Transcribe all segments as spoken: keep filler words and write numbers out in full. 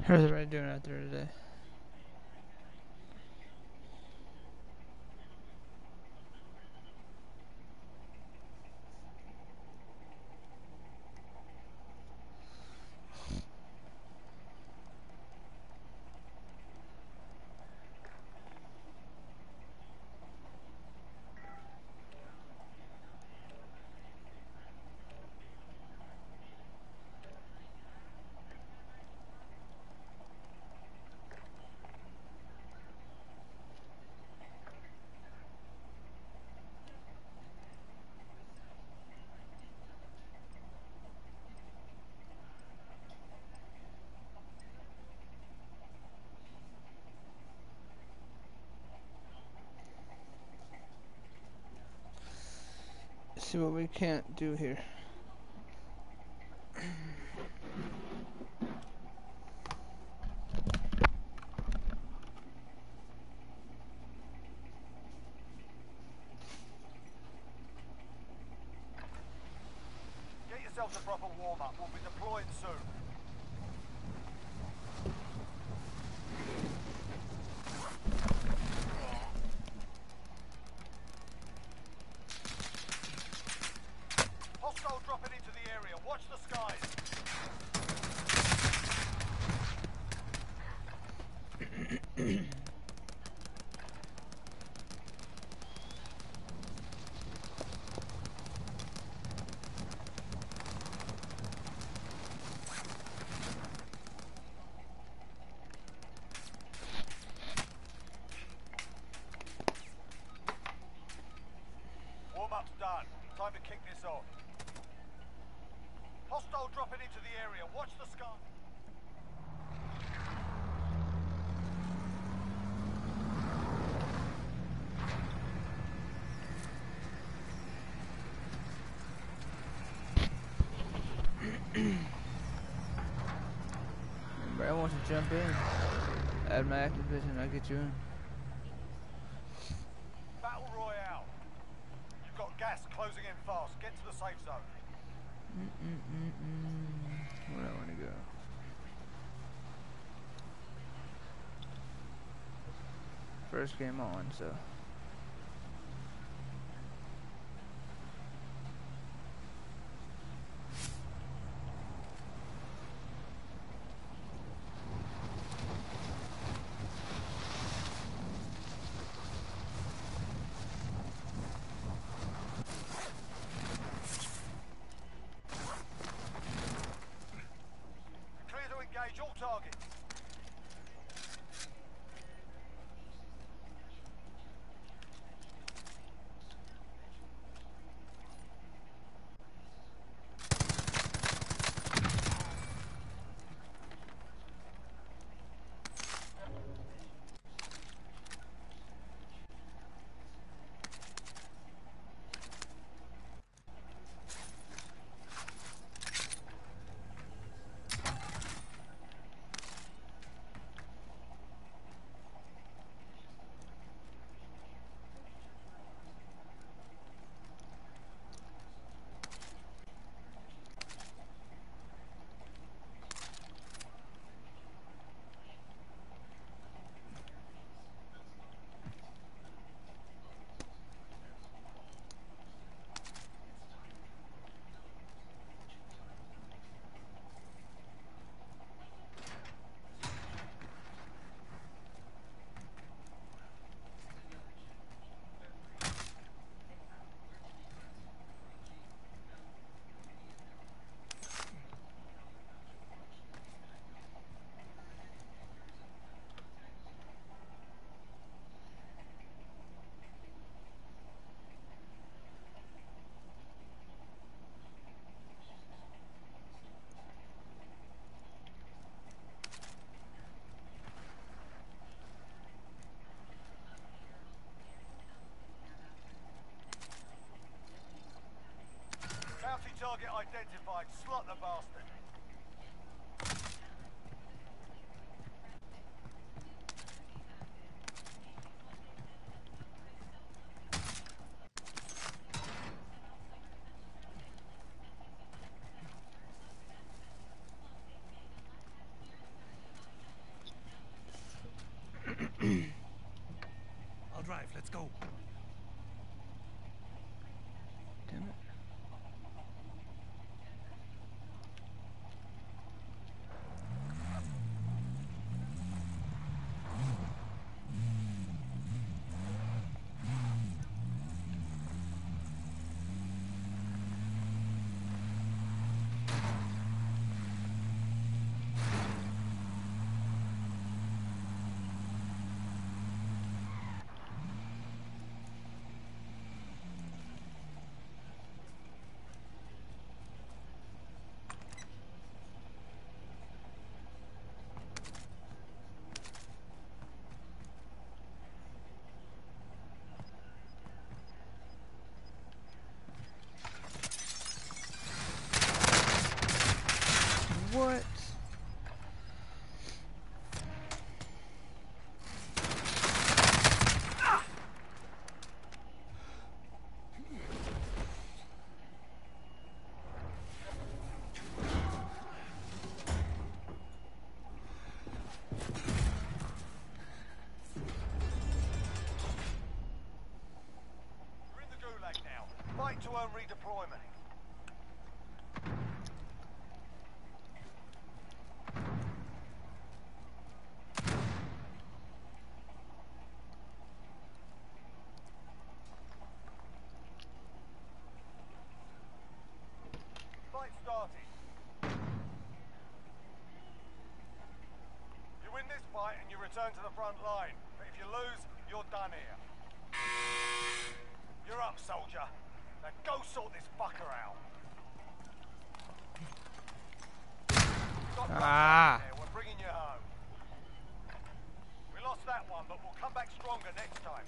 How's everybody doing out there today? Let's see what we can't do here. Get yourself a proper warm-up. We'll be deploying soon. Hostile dropping into the area. Watch the skies. Warm-up's done. Time to kick this off. Hostile dropping into the area. Watch the sky. Anybody want to jump in? Add my activation, I'll get you in. Battle Royale. You've got gas closing in fast. Get to the safe zone. Mm -mm -mm -mm. Where do I want to go? First game on, so. Clear to engage all targets. Bounty target identified. Slot the bastard. redeployment. Fight started. You win this fight and you return to the front line. But if you lose, you're done here. You're up, soldier. Now go sort this fucker out. Stop Ah. there. We're bringing you home. We lost that one, but we'll come back stronger next time.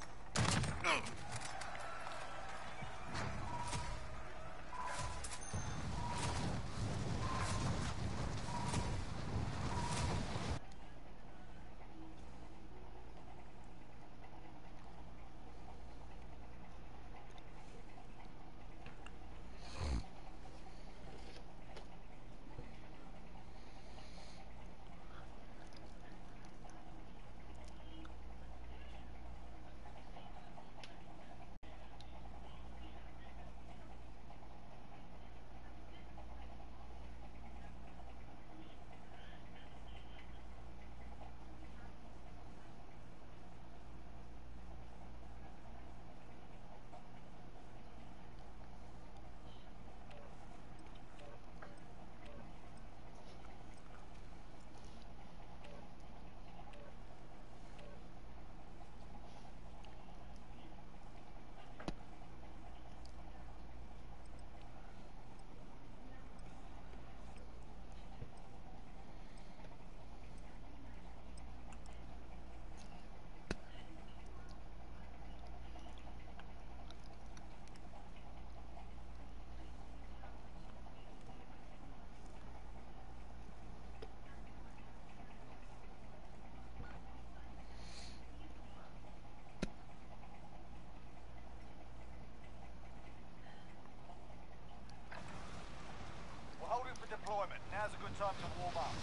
We're holding for deployment. Now's a good time to warm up.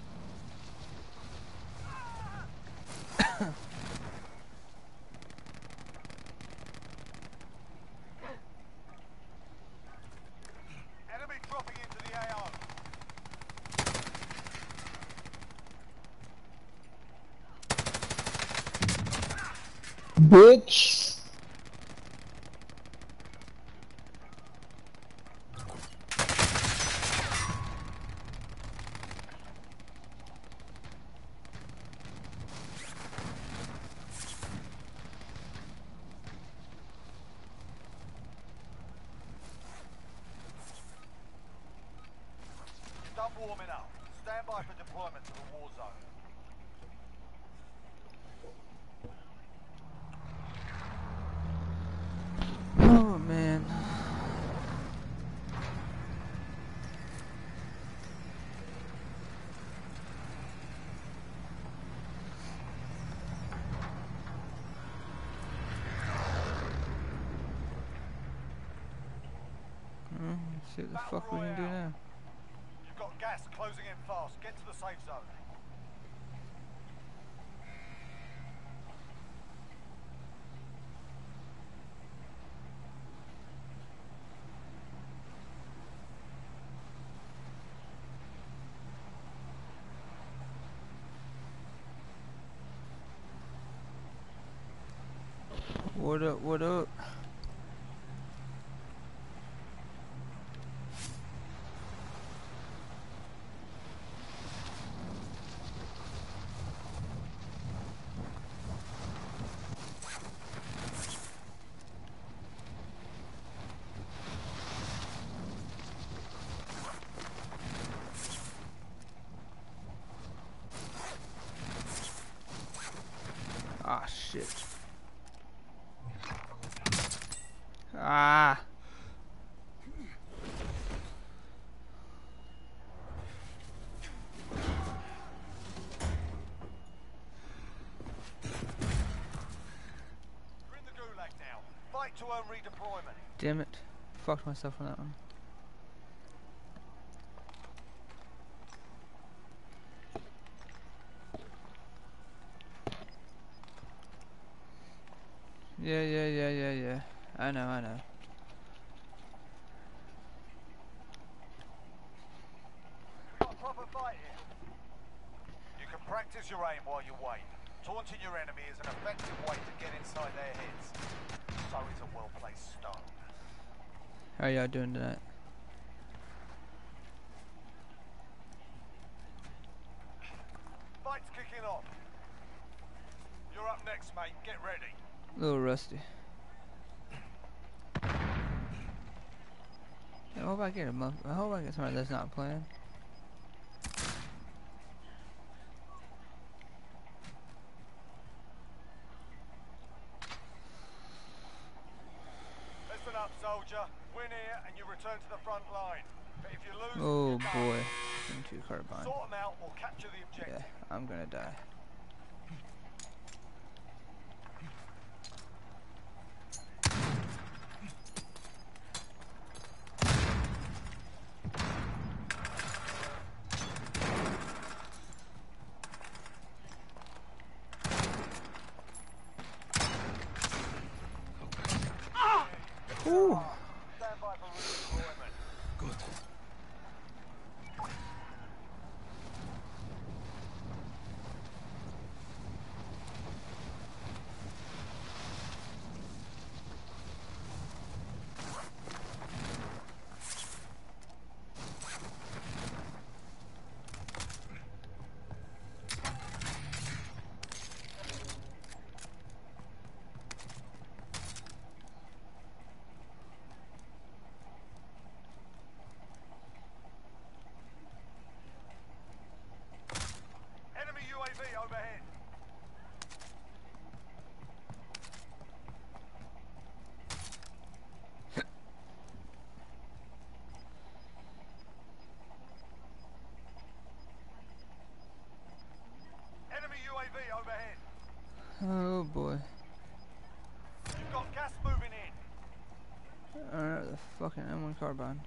Enemy dropping into the A O. Bitch. Stop warming up. Stand by for deployment to the war zone. Oh man. Hmm, let's see what the Battle fuck we can do Royale. now. You've got gas closing in fast. Get to the safe zone. What up, what up? Ah, shit. Ah. You're in the gulag now. Fight to earn redeployment. Damn it. Fucked myself on that one. Yeah, yeah, yeah, yeah, yeah. I know, I know. Practice your aim while you wait. Taunting your enemy is an effective way to get inside their heads. So is a well-placed stone. How y'all doing tonight? Fight's kicking off. You're up next, mate. Get ready. A little rusty. I hope I get a month. I hope I get somebody that's not playing. Listen up, soldier. Win here and you return to the front line. But if you lose, Oh you boy, into carbine. sort them out or capture the objective. Yeah, I'm gonna die. Ooh. Stand by for redeployment. Good. Enemy U A V overhead. Enemy U A V overhead. Oh boy. You've got gas moving in. Alright, the fucking M one carbine.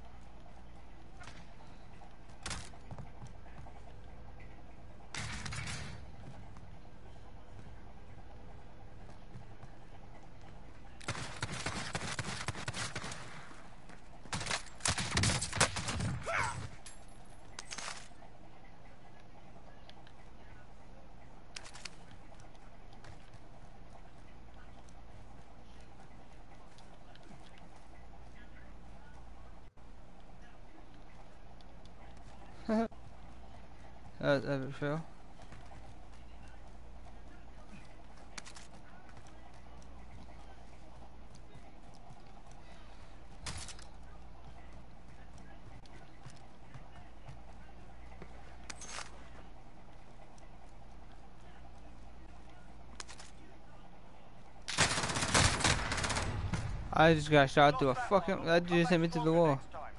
That was epic fail. I just got shot through a fucking. That just hit me through the wall. Next time.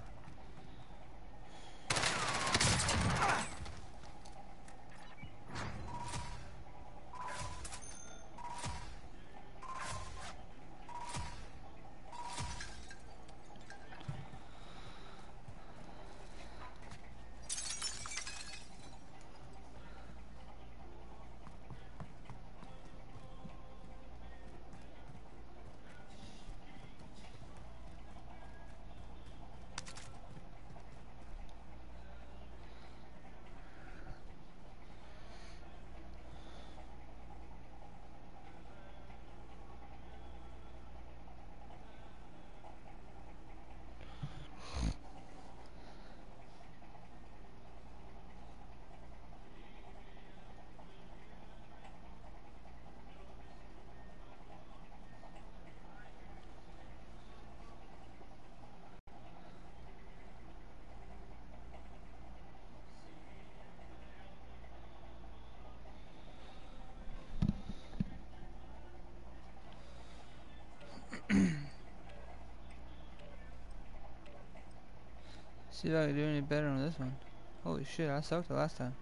See if I can do any better on this one. Holy shit, I sucked the last time.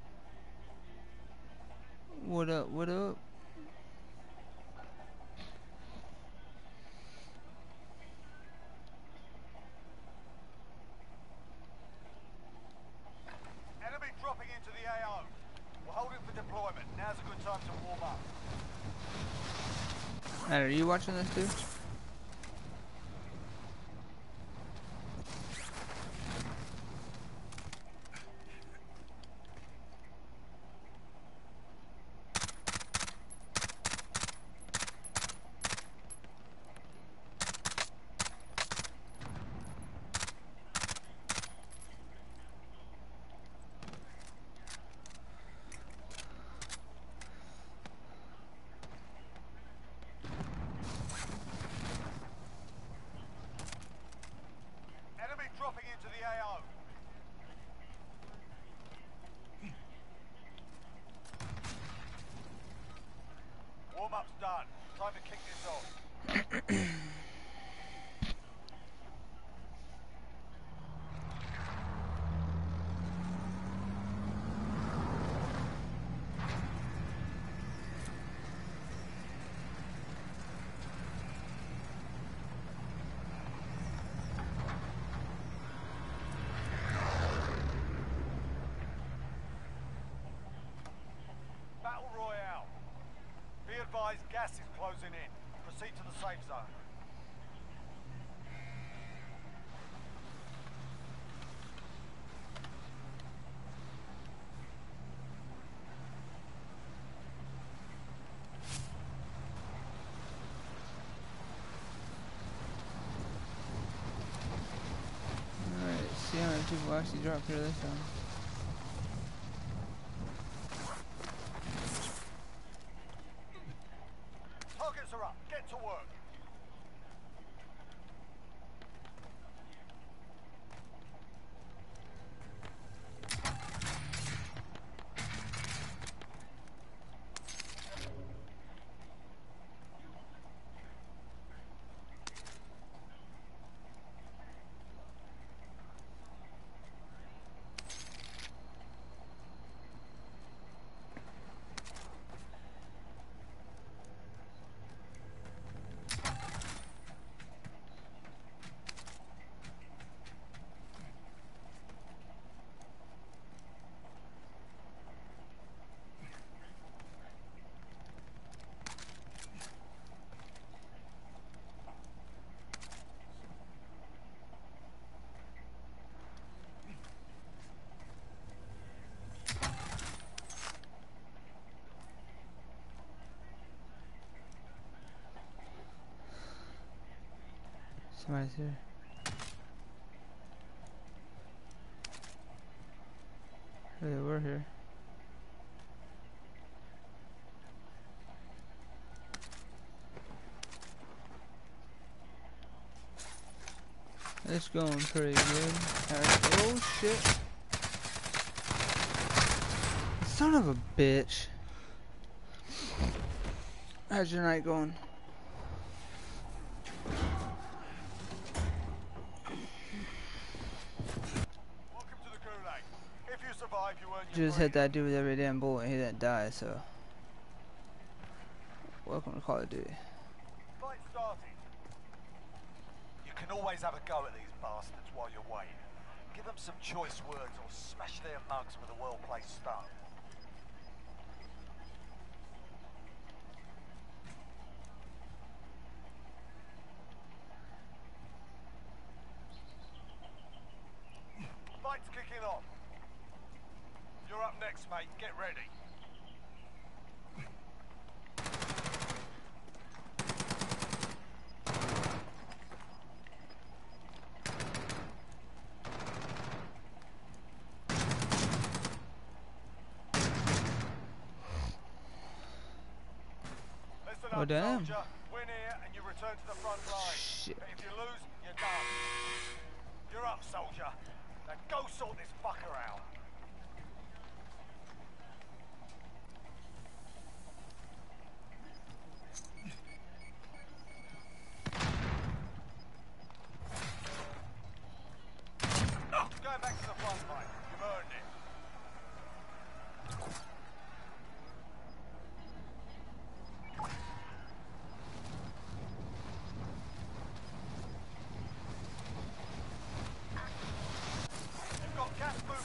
What up, what up? Matt, are you watching this too? Enemy dropping into the A O. Warm-up's done. Time to kick this off. Battle Royale. Be advised, gas is closing in. Proceed to the safe zone. Alright, see how many people actually drop through this one. Targets are up. Get to work. Somebody's here. Oh, yeah, we're here. It's going pretty good. Alright, oh shit. Son of a bitch. How's your night going? Welcome to the Gulag. If you survive, you earn your Just hit that dude with every damn bullet and he didn't die, so. Welcome to Call of Duty. Fight started. You can always have a go at these bastards while you're waiting. Give them some choice words or smash their mugs with a well-placed stone. Fight's kicking off. You're up next, mate. Get ready. Listen Oh, up, damn. soldier. Win here and you return to the front line. Shit. But if you lose, you're done. You're up, soldier. Now go sort this fucker out. Going back to the front line. You've earned it. You've got gas moving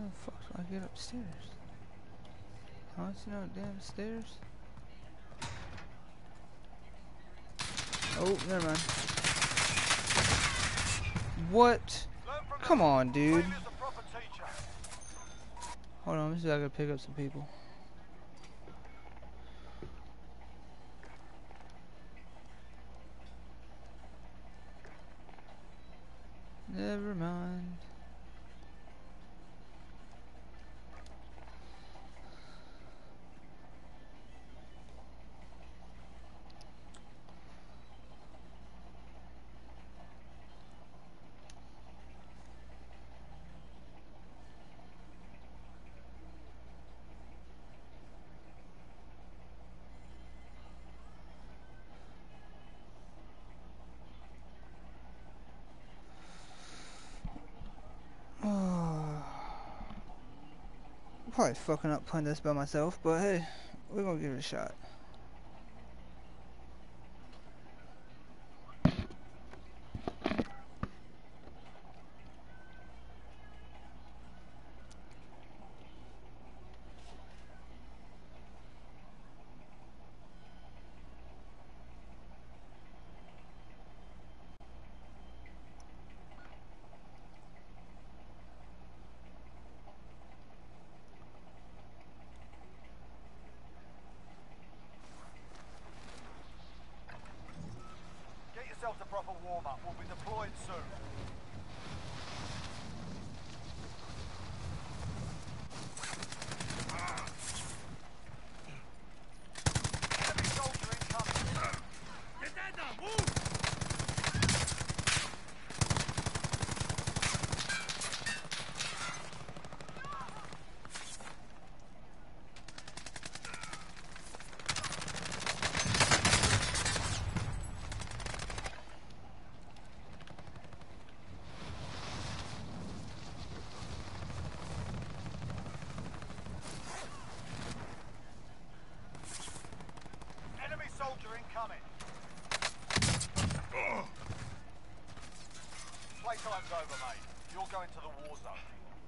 the fuck do I get upstairs? I don't see no damn stairs. Oh, never mind. What? Come on, dude. Hold on, let me see if I can pick up some people. Never mind. Probably fucking up playing this by myself, but hey, we're gonna give it a shot. Get yourself a proper warm-up. We'll be deployed soon. Enemy soldier incoming. Get that down, move! Enemy soldier incoming. Playtime's over, mate. You're going to the war zone.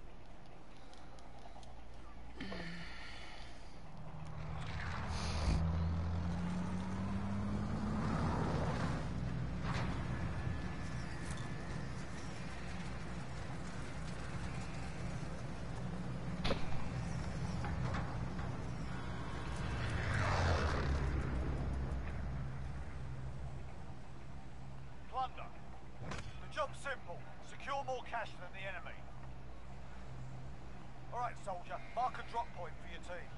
Plunder. The job's simple. Secure more cash than the enemy. Alright, soldier. Mark a drop point for your team.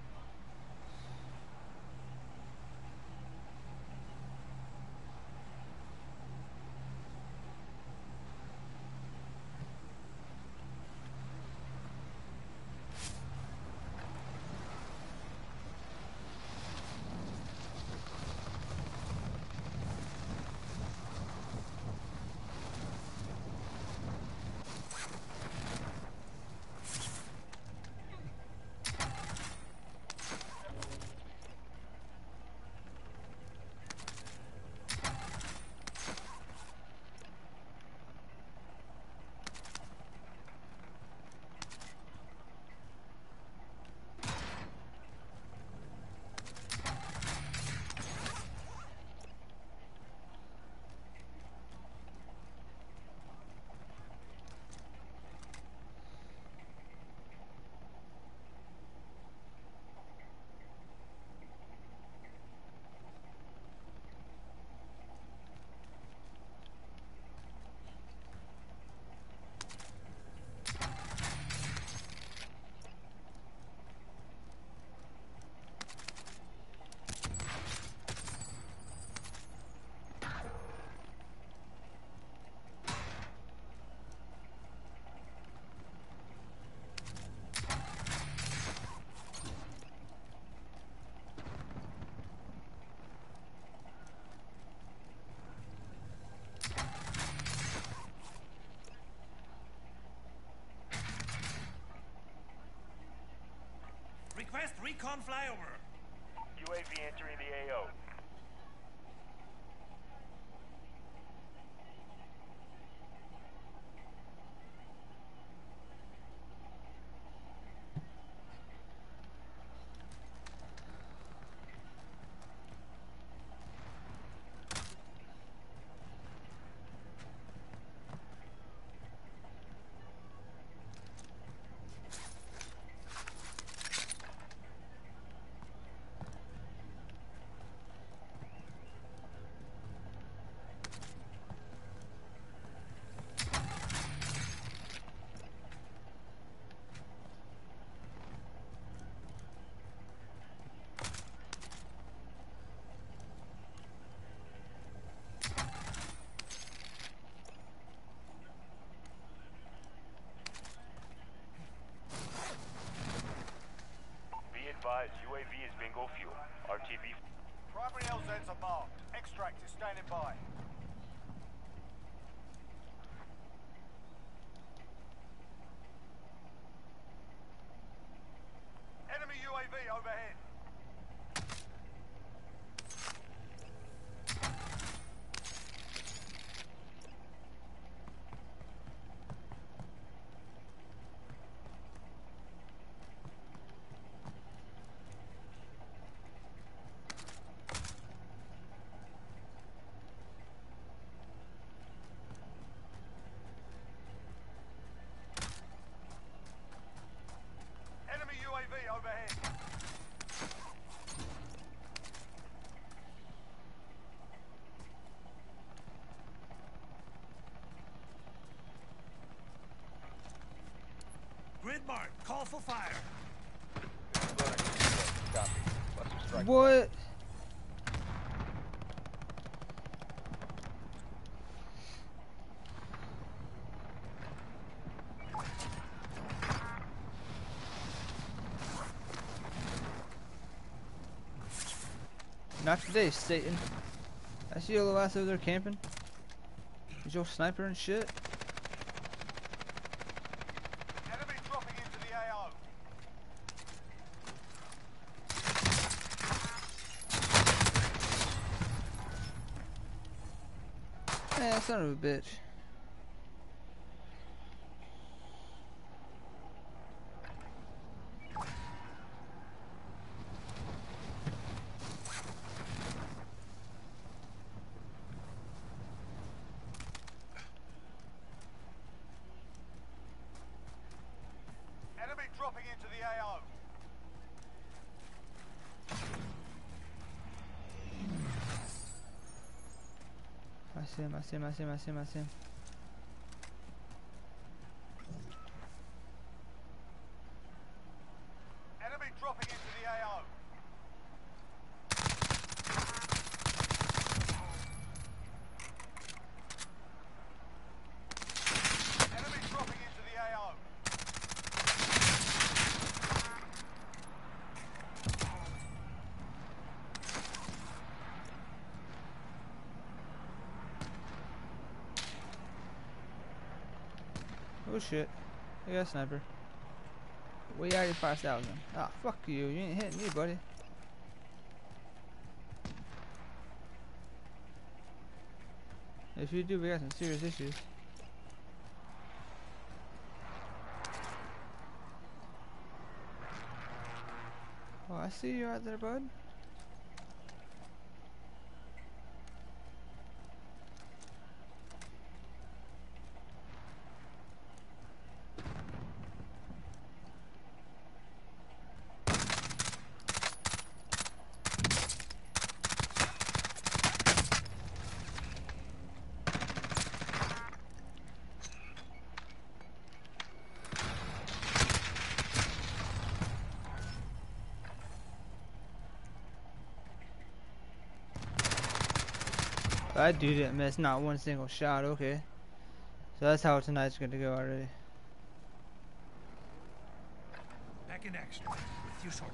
Request recon flyover. U A V entering the A O. mark. Call for fire. Copy. Cluster strike. What? Not today, Satan. I see your little ass over there camping. Is your sniper and shit? Enemy dropping into the A O. Eh, son of a bitch. Enemy dropping into the A O. I see him, I see him, I see him, I see him, I see him. Enemy dropping into the A O. Enemy dropping into the A O. Oh shit. I got a sniper. We already five thousand. Ah, fuck you. You ain't hitting me, buddy. If you do, we got some serious issues. Oh, I see you out there, bud. That dude didn't miss not one single shot, okay. So that's how tonight's gonna go already. Back in action. With you shortly.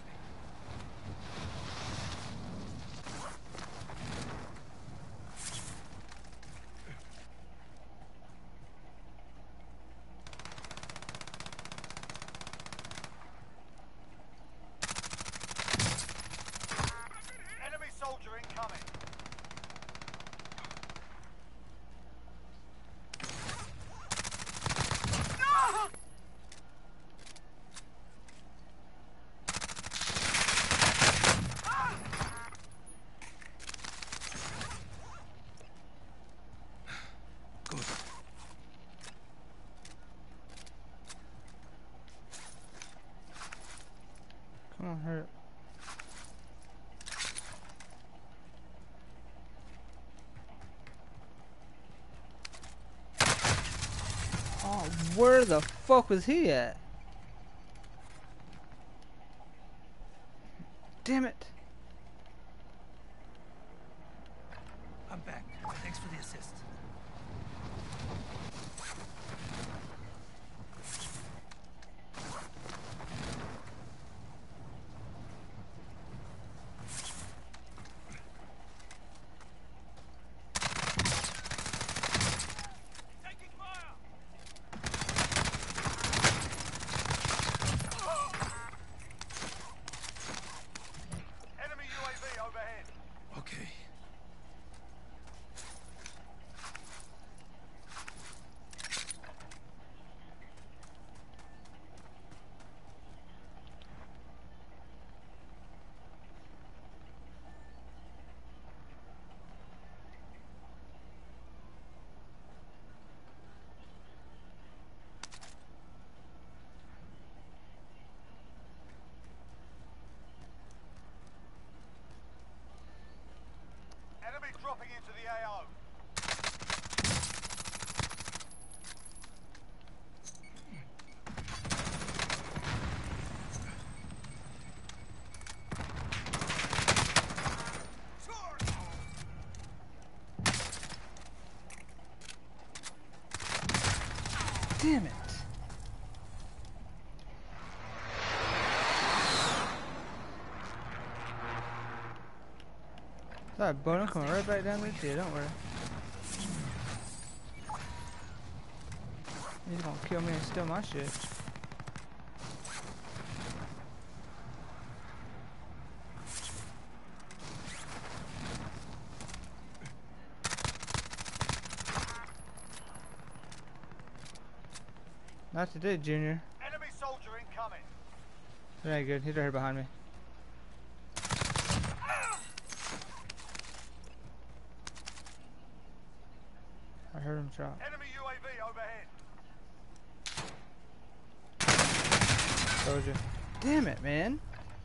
Enemy soldier incoming. Good. Come on, hurry up. Oh, where the fuck was he at? Damn it. I'm back. Thanks for the assist. Taking fire! Damn it. Sorry, bud, I'm coming right back down with you, don't worry. He's gonna kill me and steal my shit. Not today, Junior. Enemy soldier incoming. Very good. He's right here behind me. I heard him drop. Enemy U A V overhead. Told you. Damn it, man.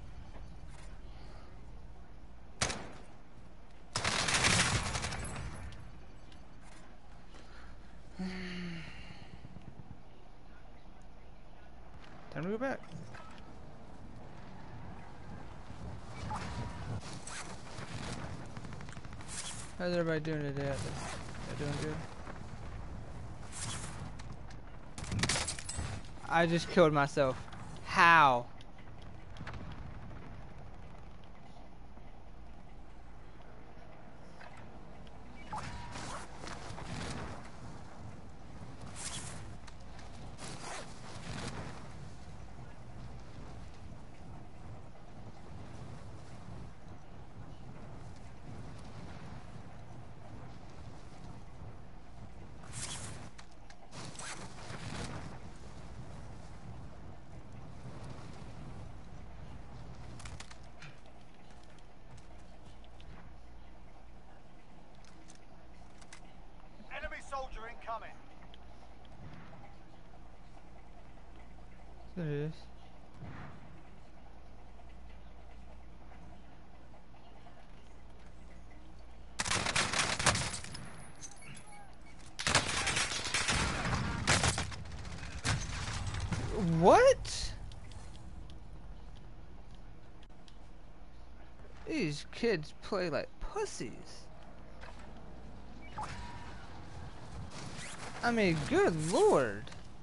Time to go back. How's everybody doing today out there? They're doing good. I just killed myself. How? Soldier incoming. There it is. What? These kids play like pussies. I mean, good lord.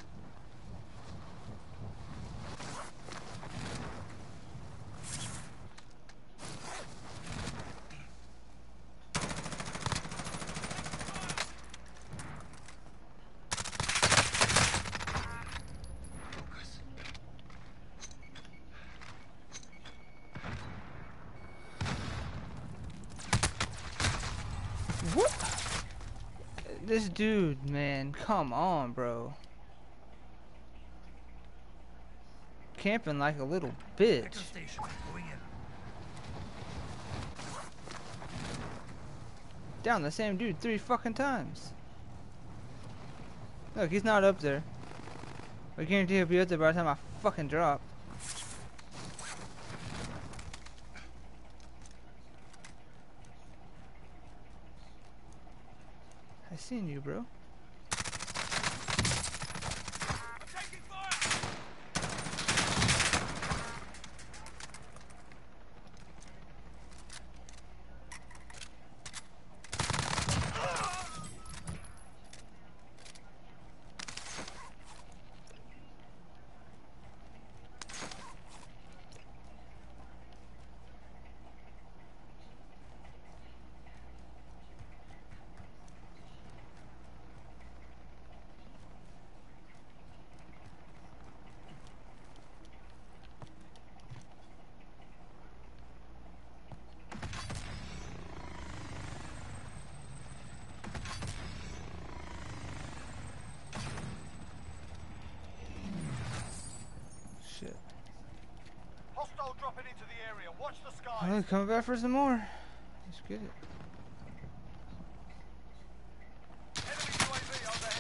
What? This dude, man, come on, bro. Camping like a little bitch. Station, going in. Down the same dude three fucking times. Look, he's not up there. I guarantee he'll be up there by the time I fucking drop. I seen you, bro. Shit. Hostile dropping into the area. Watch the skies. Oh, coming back for some more. Let's get it. Enemy U A V overhead.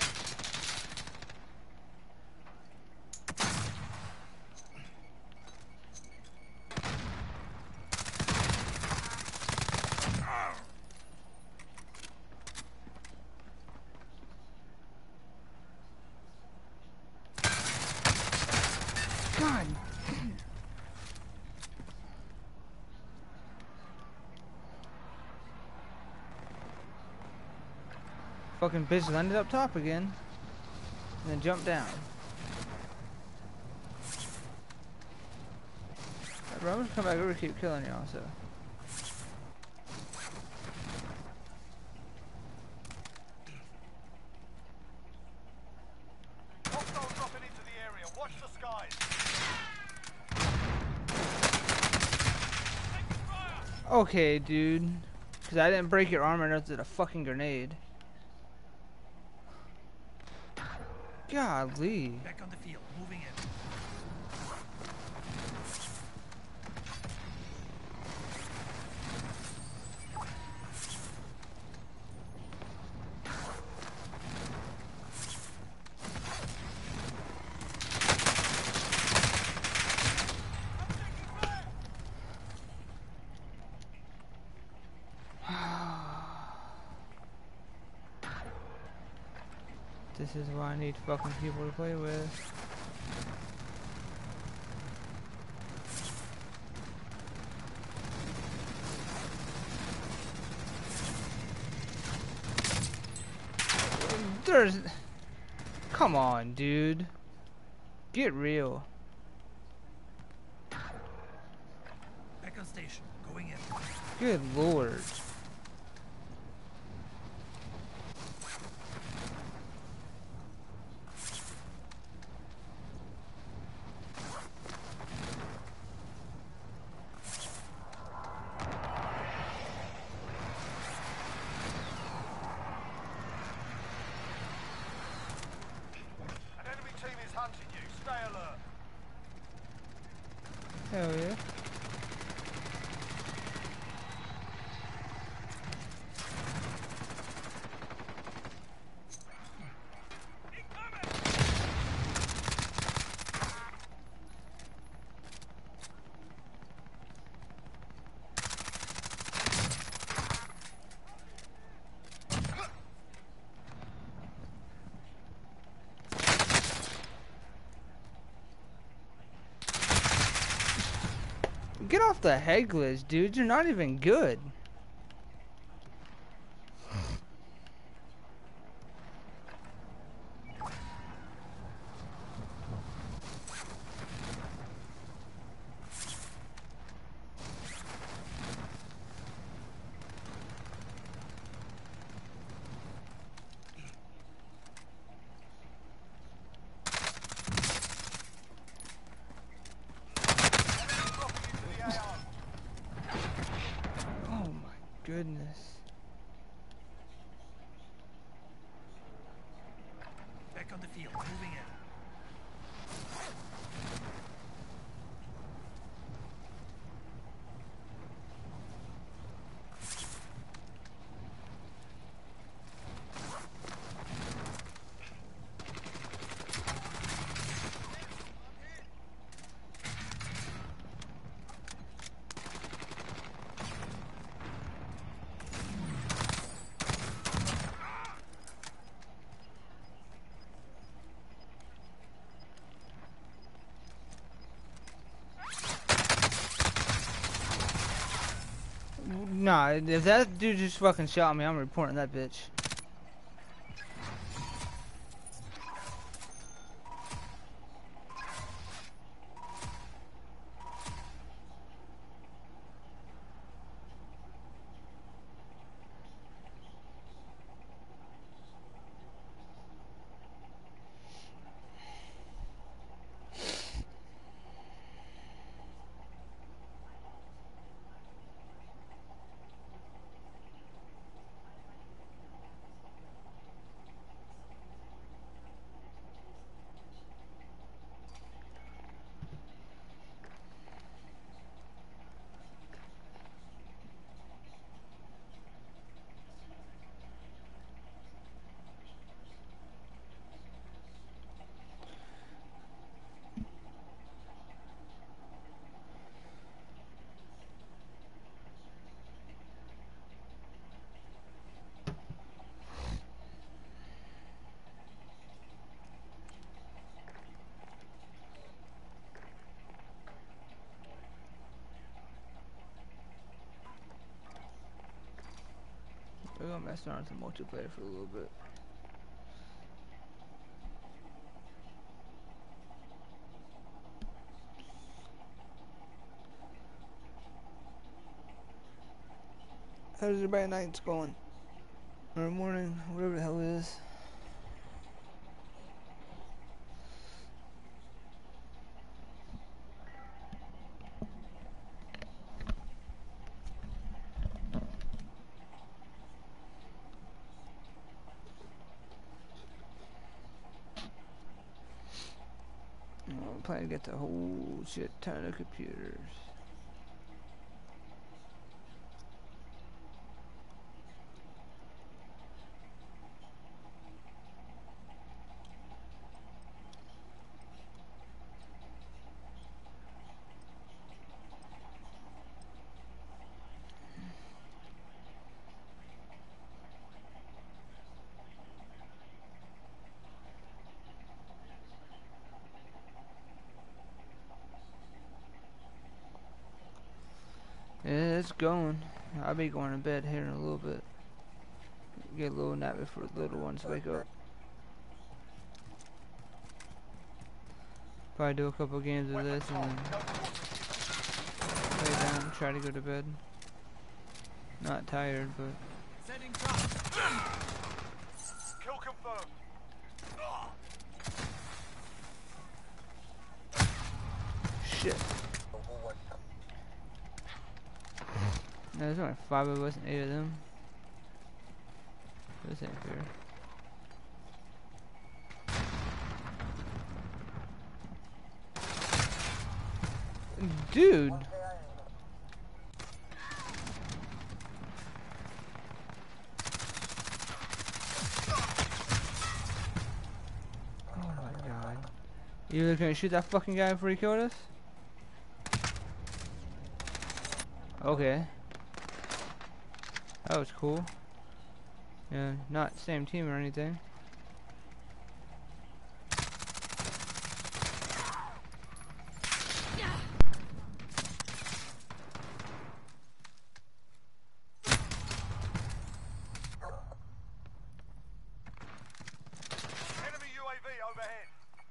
God. Fucking bitch landed up top again. And then jump down. Bro, I'm gonna come back over and keep killing y'all, so. Hostiles dropping into the area. Watch the skies. Okay, dude. Because I didn't break your armor enough to hit a fucking grenade. Golly. Back on the field, moving in. This is why I need fucking people to play with. There's... Come on, dude. Get real. Back on station, going in. Good lord. An enemy team is hunting you. Stay alert. Hell yeah. Get off the head glitch, dude. You're not even good. Oh my goodness. Back on the field, moving in. Nah, if that dude just fucking shot me, I'm reporting that bitch. We're gonna mess around with the multiplayer for a little bit. How's everybody night's going? Or morning, whatever the hell it is. I'm planning to get the whole shit ton of computers. Yeah, it's going. I'll be going to bed here in a little bit. Get a little nap before the little ones wake up. Probably do a couple games of this and then lay down and try to go to bed. Not tired, but Setting trap. Kill confirmed. shit. No, there's only five of us and eight of them. This ain't fair. Dude! Oh my god. You were gonna shoot that fucking guy before he killed us? Okay. That was cool. Yeah, not same team or anything. Enemy U A V overhead.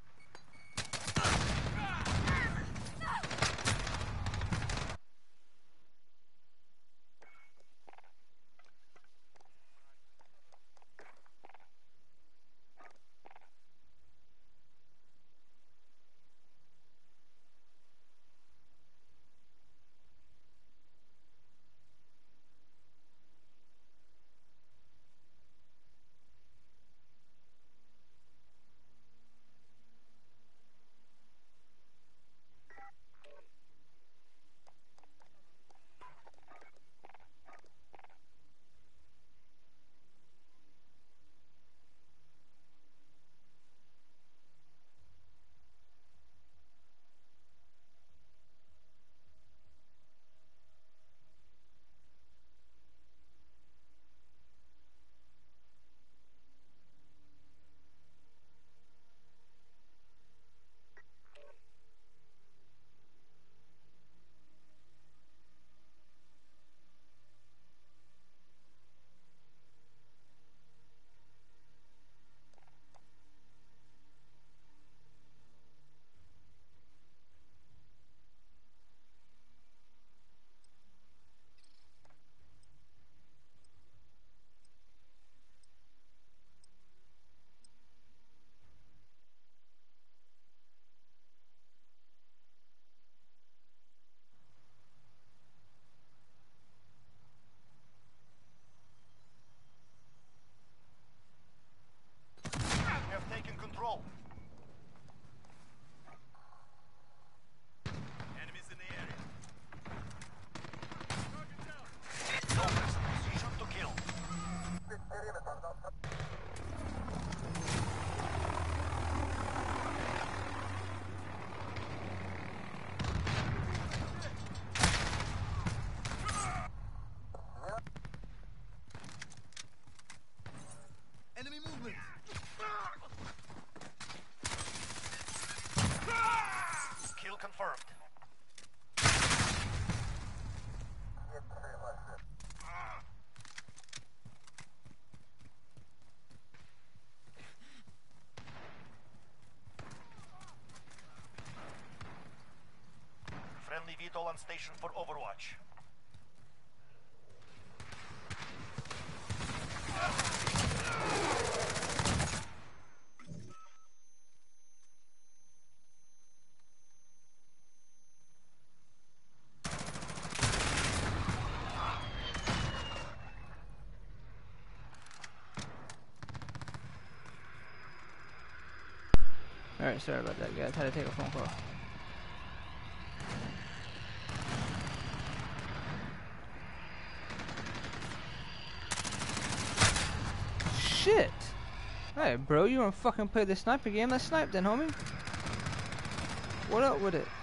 We have taken control. Enemies in the area. Focus. Position to kill. Enemy movement. Kill confirmed. Friendly V TOL on station for Overwatch. Alright, sorry about that, guys. Had to take a phone call. Shit! Hey, bro, you wanna fucking play the sniper game? Let's snipe then, homie. What up with it?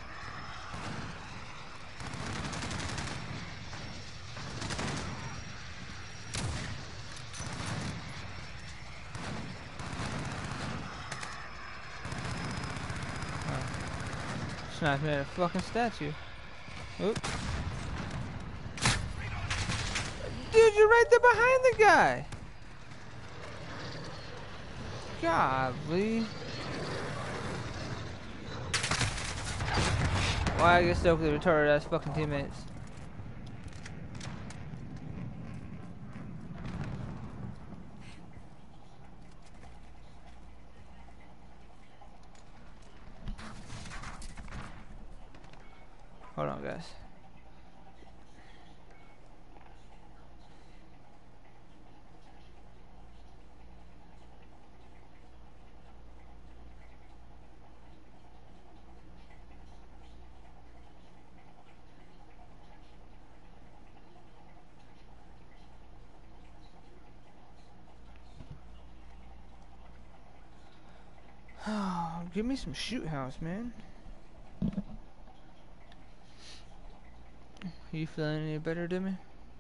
Sniper at a fucking statue. Oop. Dude, you're right there behind the guy! Golly. Why I get stuck with the retarded ass fucking teammates? Hold on, guys. Oh, give me some shoot house, man. You feeling any better, Demi?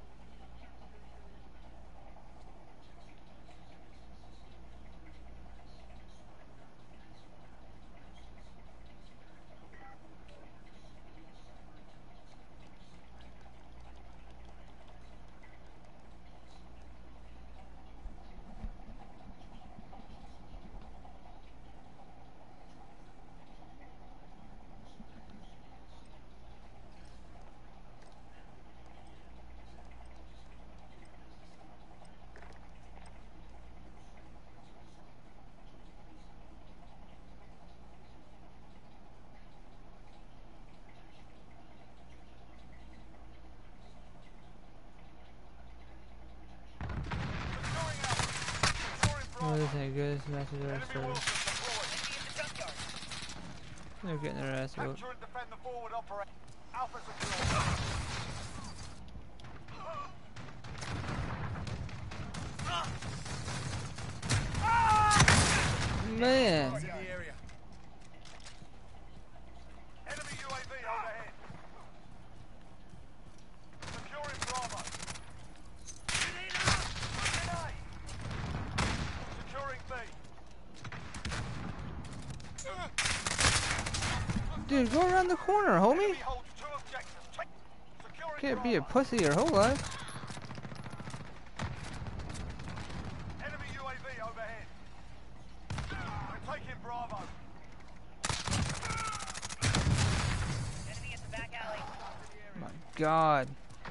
Oh, this ain't good. This match is already started. They're getting their ass whooped. Capture and defend the forward operation. Alpha secure. Man. In the area. Enemy U A V overhead. Securing Bravo. Grenade. Securing B. Dude, go around the corner, homie. Enemy holds two objectives. Take- Securing Can't be a Bravo. pussy your whole life. Enemy U A V overhead. We're taking Bravo. Enemy at the back alley. My God.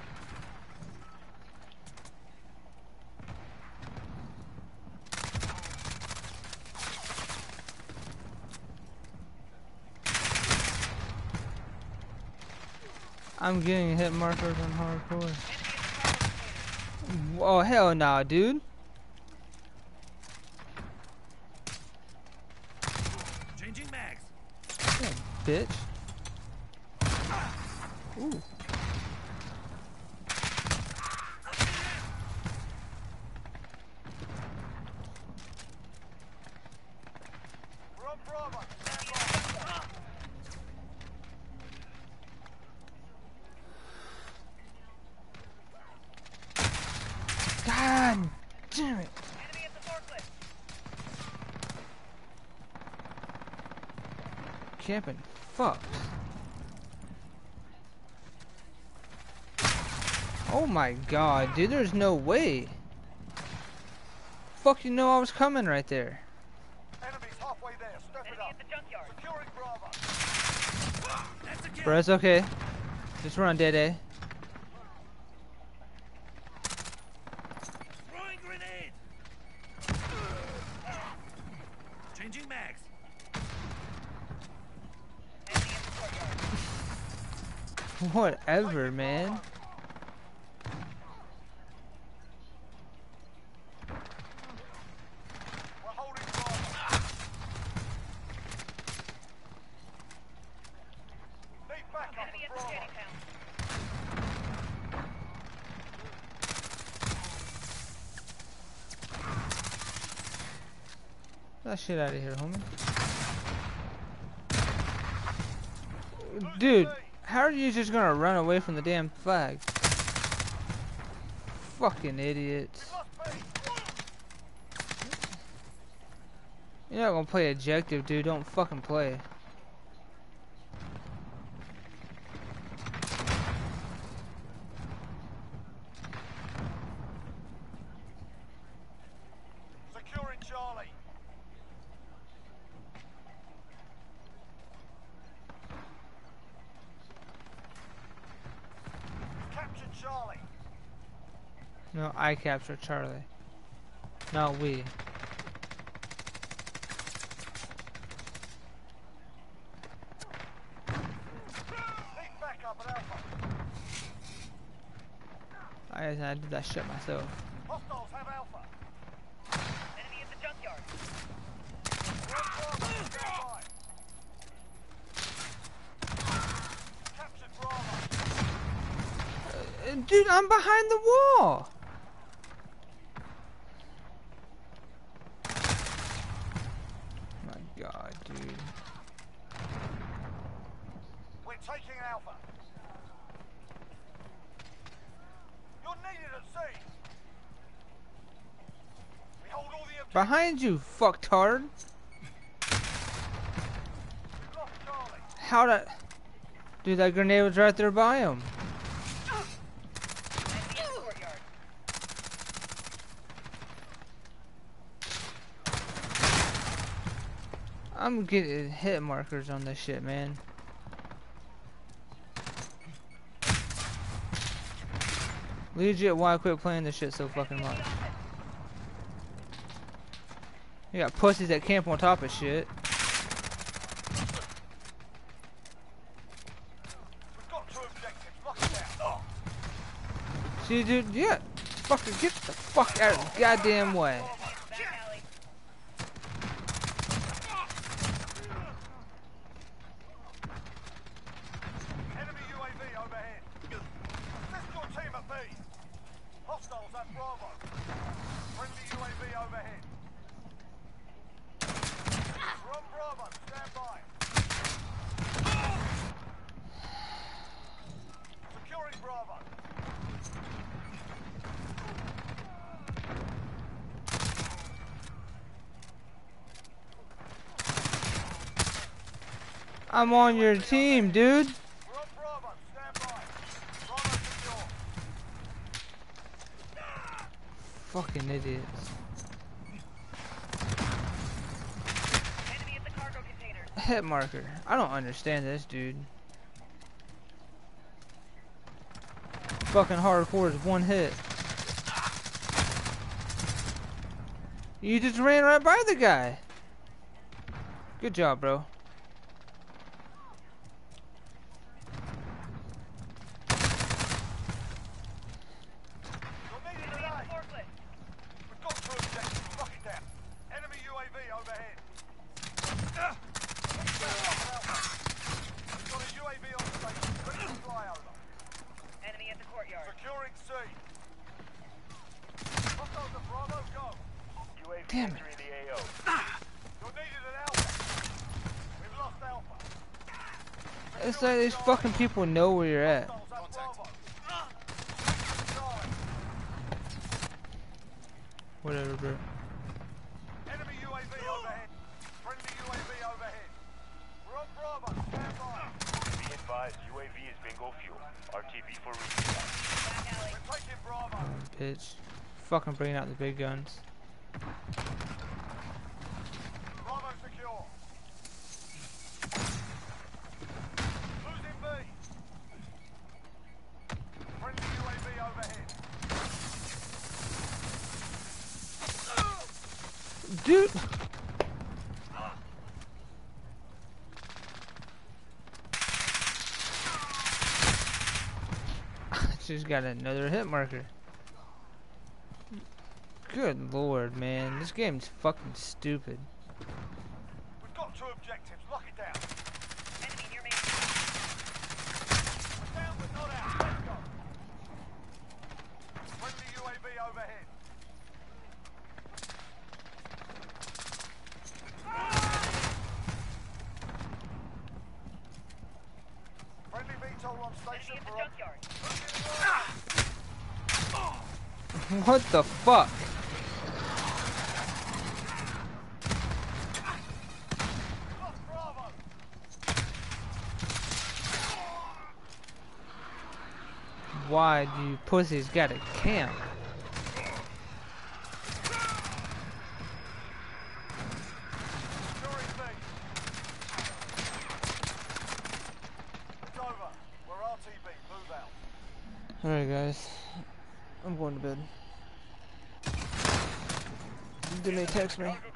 I'm getting hit markers on hardcore. Oh hell nah, dude. Changing mags. Yeah, bitch. Ooh. We're on Bravo. God damn it. Enemy at the forklift. Camping. Fuck. Oh my God, dude, there's no way. Fuck, you know I was coming right there. Enemy's halfway there. Step it Enemy up. at the junkyard. Securing Bravo. That's a kill. Bro, it's okay. Just run, dead A. Throwing grenade. Changing mags. Enemy at the courtyard. Whatever, man. We're holding Bravo. that shit out of here, homie. Dude, how are you just gonna run away from the damn flag? Fucking idiots. You're not gonna play objective, dude. Don't fucking play. Securing Charlie. Captured Charlie. No, I captured Charlie. Not we. Need backup at Alpha. I, I did that shit myself. Hostiles have Alpha. Enemy at the junkyard. Bravo, stand by. Captured Bravo. Uh, dude, I'm behind the wall. My God, dude. We're taking Alpha. You're needed at sea. We hold all the objectives. Behind you, fucktard. We've lost Charlie. How that? Dude, that grenade was right there by him. Enemy in the courtyard. I'm getting hit markers on this shit, man. Legit, why I quit playing this shit so fucking much? You got pussies that camp on top of shit. We've got two objectives. Lock it down. See, dude, yeah. Fucking get the fuck out of the goddamn way. Back alley. Enemy U A V overhead. Assist your team at B. Hostiles at Bravo. Friendly U A V overhead. We're on Bravo. Stand by. Securing Bravo. I'm on your team, dude. We're on Bravo. Stand by. Bravo secure. Fucking idiots. Enemy at the cargo containers. Hit marker. I don't understand this, dude. Fucking hardcore is one hit. You just ran right by the guy. Good job, bro. You're needed Enemy at at A. the forklift. We've got two objectives. Lock it down. Enemy U A V overhead. We've got a U A V on station. Ready to fly over. Enemy at the courtyard. Securing C. Hostiles at Bravo, go. U A V Damn it. entering the A O. You're needed at Alpha. We've lost Alpha. It's like these fucking people know where you're at. Hostiles at Bravo. Whatever, bro. Enemy U A V overhead. Friendly U A V overhead. We're on Bravo. Stand by. Be advised, U A V is bingo fuel. R T B for resupply. Back alley. We're taking Bravo. Bitch. Fucking bringing out the big guns. Bravo secure. Losing B. Friendly U A V overhead. Dude! Just got another hit marker. Good lord, man. This game's fucking stupid. We've got two objectives. Lock it down. Enemy near me. We're down but not out. Let's go. Friendly U A V overhead. station Enemy at the for junkyard. What the fuck? Bravo. Why do you pussies gotta camp? Securing B. It's over. We're R T B. Move out. Alright guys, I'm going to bed. Give me a text me.